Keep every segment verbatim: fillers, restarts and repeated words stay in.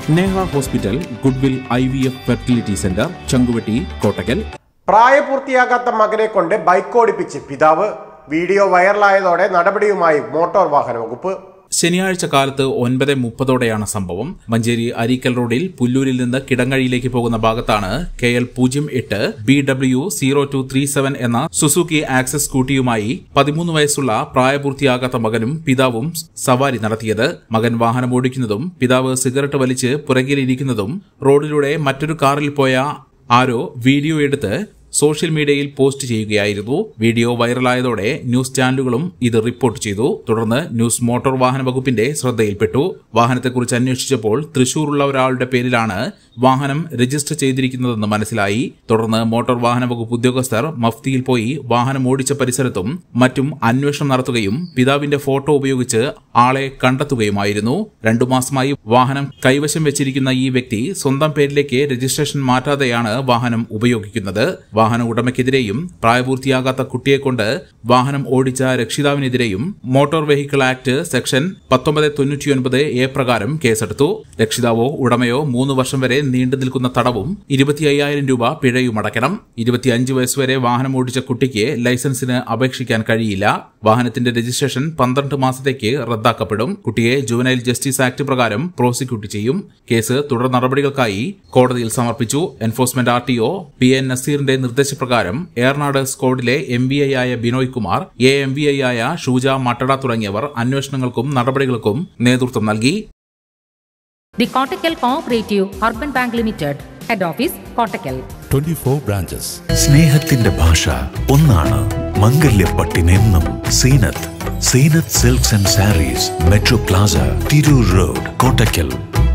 Neha hospital, goodwill I V F fertility centre, Chankuvetty, Kottakkal. പ്രായപൂർത്തിയാകാത്ത മകനെ കൊണ്ട് ബൈക്ക് ഓടിപ്പിച്ച് പിതാവ്. വീഡിയോ വൈറലായതോടെ നടപടിയുമായി മോട്ടോർ വാഹന വകുപ്പ്. ശനിയാഴ്ച കാലത്ത് ഒൻപത് മുപ്പതോടെയാണ് സംഭവം. മഞ്ചേരി അരീക്കൽ റോഡിൽ പുല്ലൂരിൽ നിന്ന് കിടങ്ങഴിയിലേക്ക് പോകുന്ന ഭാഗത്താണ് കെ എൽ പൂജ്യം എട്ട് B W zero two three seven എന്ന സുസുക്കി ആക്സസ് സ്കൂട്ടിയുമായി പതിമൂന്ന് വയസ്സുള്ള പ്രായപൂർത്തിയാകാത്ത മകനും പിതാവും സവാരി നടത്തിയത്. മകൻ വാഹനം ഓടിക്കുന്നതും പിതാവ് സിഗരറ്റ് വലിച്ച് പുറകിലിരിക്കുന്നതും റോഡിലൂടെ മറ്റൊരു കാറിൽ പോയ ആരോ വീഡിയോ എടുത്ത് സോഷ്യൽ മീഡിയയിൽ പോസ്റ്റ് ചെയ്യുകയായിരുന്നു. വീഡിയോ വൈറലായതോടെ ന്യൂസ് ചാനലുകളും ഇത് റിപ്പോർട്ട് ചെയ്തു. തുടർന്ന് ന്യൂസ് മോട്ടോർ വാഹന വകുപ്പിന്റെ ശ്രദ്ധയിൽപ്പെട്ടു. വാഹനത്തെക്കുറിച്ച് അന്വേഷിച്ചപ്പോൾ തൃശൂരുള്ള ഒരാളുടെ പേരിലാണ് വാഹനം രജിസ്റ്റർ ചെയ്തിരിക്കുന്നതെന്ന് മനസ്സിലായി. തുടർന്ന് മോട്ടോർ വാഹന വകുപ്പ് ഉദ്യോഗസ്ഥർ മഫ്തിയിൽ പോയി വാഹനം ഓടിച്ച പരിസരത്തും മറ്റും അന്വേഷണം നടത്തുകയും പിതാവിന്റെ ഫോട്ടോ ഉപയോഗിച്ച് ആളെ കണ്ടെത്തുകയുമായിരുന്നു. രണ്ടു മാസമായി വാഹനം കൈവശം വെച്ചിരിക്കുന്ന ഈ വ്യക്തി സ്വന്തം പേരിലേക്ക് രജിസ്ട്രേഷൻ മാറ്റാതെയാണ് വാഹനം ഉപയോഗിക്കുന്നത്. വാഹന ഉടമയ്ക്കെതിരെയും പ്രായപൂർത്തിയാകാത്ത കുട്ടിയെക്കൊണ്ട് വാഹനം ഓടിച്ച രക്ഷിതാവിനെതിരെയും മോട്ടോർ വെഹിക്കിൾ ആക്ട് സെക്ഷൻ പത്തൊമ്പത് തൊണ്ണൂറ്റിയൊൻപത് എ പ്രകാരം കേസെടുത്തു. രക്ഷിതാവോ ഉടമയോ മൂന്ന് വർഷം വരെ നീണ്ടു നിൽക്കുന്ന തടവും ഇരുപത്തി അയ്യായിരം രൂപ പിഴയും അടയ്ക്കണം. ഇരുപത്തിയഞ്ച് വയസ്സുവരെ വാഹനം ഓടിച്ച കുട്ടിക്ക് ലൈസൻസിന് അപേക്ഷിക്കാൻ കഴിയില്ല. വാഹനത്തിന്റെ രജിസ്ട്രേഷൻ പന്ത്രണ്ട് മാസത്തേക്ക് റദ്ദാക്കപ്പെടും. കുട്ടിയെ ജുവനൈൽ ജസ്റ്റിസ് ആക്ട് പ്രകാരം പ്രോസിക്യൂട്ട് ചെയ്യും. കേസ് തുടർ നടപടികൾക്കായി കോടതിയിൽ സമർപ്പിച്ചു. Enforcement R T O P N നസീറിന്റെ നിർദ്ദേശപ്രകാരം ഏറനാട് സ്ക്വാഡിലെ എം വി ഐ ആയ Binoy Kumar, A M V I ആയ ഷൂജ മട്ടട തുടങ്ങിയവർ അന്വേഷണങ്ങൾക്കും നടപടികൾക്കും നേതൃത്വം നൽകി. The Kottakkal Cooperative Urban Bank Limited, Head Office, Kottakkal. twenty-four branches. സ്നേഹത്തിന്റെ ഭാഷ ഒന്നാണ്. മംഗല്യപ്പട്ടിനെന്നും Zeenath. Zeenath silks and sarees, metro plaza, Tirur road, Kottakkal.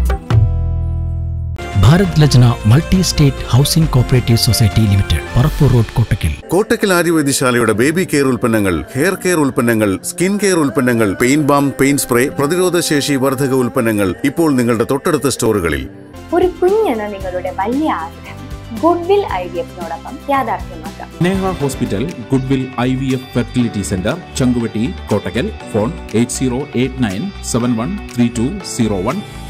Bharat Lajna multi state housing cooperative society limited, Parappur road, Kottakkal. Kottakkal ആര്യവൈദ്യശാലയുടെ ബേബി കെയർ ഉൽപ്പന്നങ്ങൾ, ഹെയർ കെയർ ഉൽപ്പന്നങ്ങൾ, സ്കിൻ കെയർ ഉൽപ്പന്നങ്ങൾ, പെയിൻ ബാം, പെയിൻ സ്പ്രേ, പ്രതിരോധശേഷി വർദ്ധക ഉൽപ്പന്നങ്ങൾ ഇപ്പോൾ നിങ്ങളുടെ തൊട്ടടുത്ത സ്റ്റോറുകളിൽ. ഒരു കുഞ്ഞെന്ന നിങ്ങളുടെ വലിയ ആഗ്രഹം ഗുഡ്വിൽ ഐ വി എഫിനോടൊപ്പം യാഥാർത്ഥ്യമാക്കാം. Neha hospital, goodwill I V F fertility centre, Chankuvetty, Kottakkal. Phone eight zero eight nine seven one three two zero one.